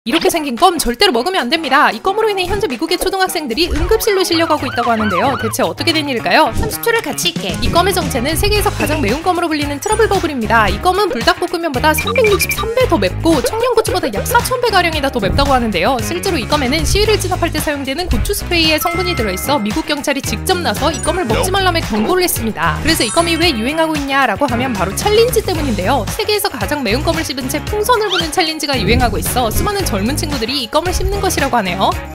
이렇게 생긴 껌 절대로 먹으면 안 됩니다. 이 껌으로 인해 현재 미국의 초등학생들이 응급실로 실려가고 있다고 하는데요. 대체 어떻게 된 일일까요? 30초를 같이 있게. 이 껌의 정체는 세계에서 가장 매운 껌으로 불리는 트러블 버블입니다. 이 껌은 불닭볶음면보다 363배 더 맵고 청양고추보다 약 4000배가량이나 더 맵다고 하는데요. 실제로 이 껌에는 시위를 진압할 때 사용되는 고추 스프레이의 성분이 들어있어 미국 경찰이 직접 나서 이 껌을 먹지 말라며 경고를 했습니다. 그래서 이 껌이 왜 유행하고 있냐라고 하면 바로 챌린지 때문인데요. 세계에서 가장 매운 껌을 씹은 채 풍선을 부는 챌린지가 유행하고 있어 수많은 젊은 친구들이 이 껌을 씹는 것이라고 하네요.